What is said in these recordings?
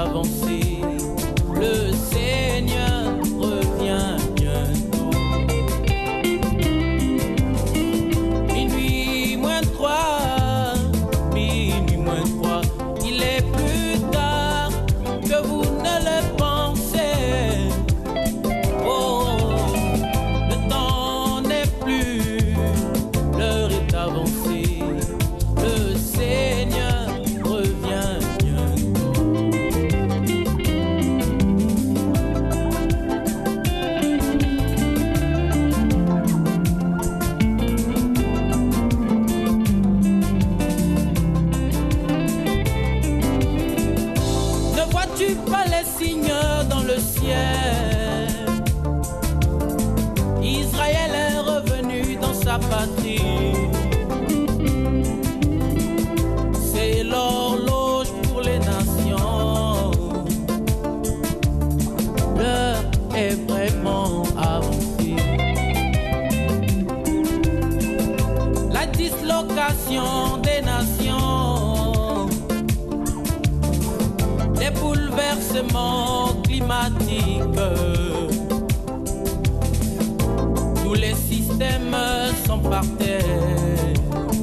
avancé. Le Seigneur revient bientôt. Minuit moins 3, minuit moins 3, il est plus tard que vous ne le pensez. Oh, le temps n'est plus, l'heure est avancée. Le Seigneur revient bientôt. Ne vois-tu pas les signes dans le ciel? Israël est revenu dans sa patrie. C'est l'horloge pour les nations. L'heure est vraiment avancée. La dislocation des nations, les bouleversements climatiques, tous les systèmes sont par terre.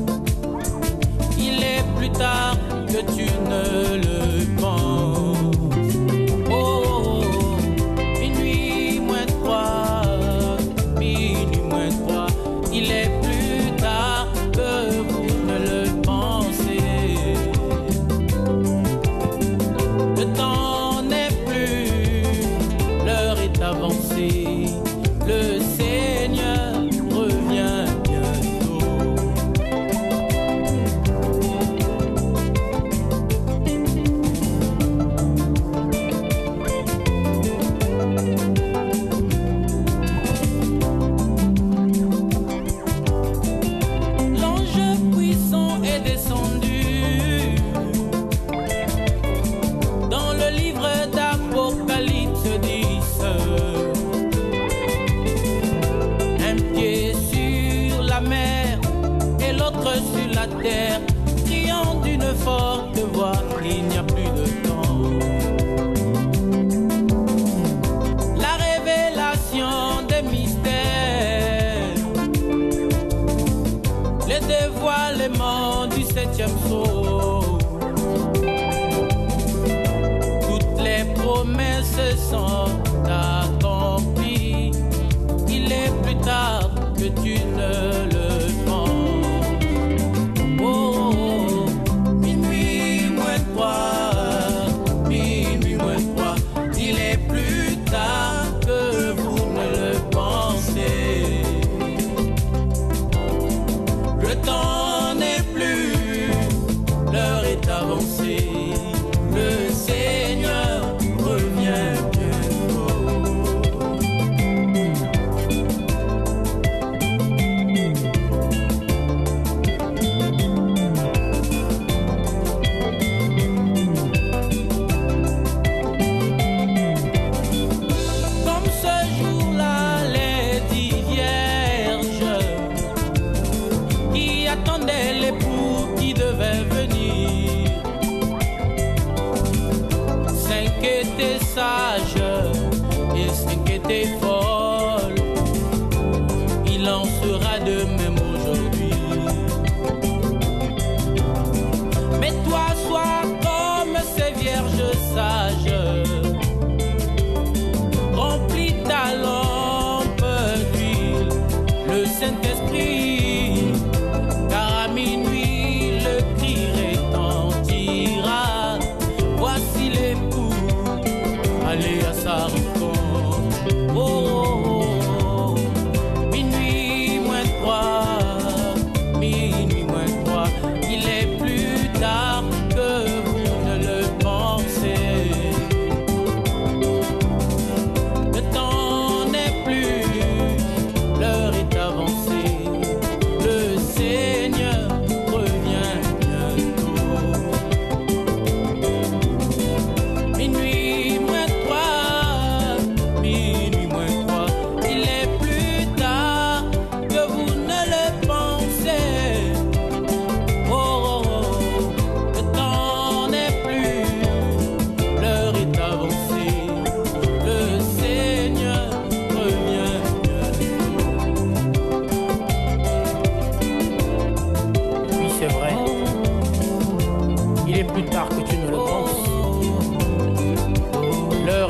Il est plus tard que tu ne le penses. Oh, minuit moins 3, minuit moins 3, il est plus tard que vous ne le pensez. Le temps n'est plus, l'heure est avancée. Le Seigneur revient bientôt.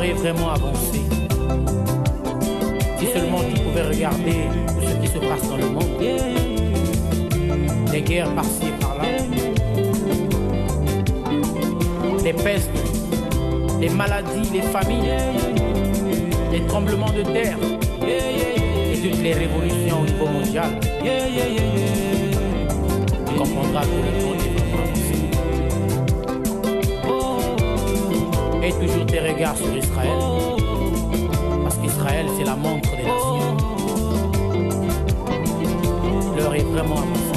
est vraiment avancé. Si seulement tu pouvais regarder tout ce qui se passe dans le monde, des guerres par-ci et par-là, les pestes, les maladies, les famines, les tremblements de terre et toutes les révolutions au niveau mondial, tu comprendras que le monde est vraiment avancé. Et toujours tes regards sur Israël, parce qu'Israël c'est la montre des nations. L'heure est vraiment avancée.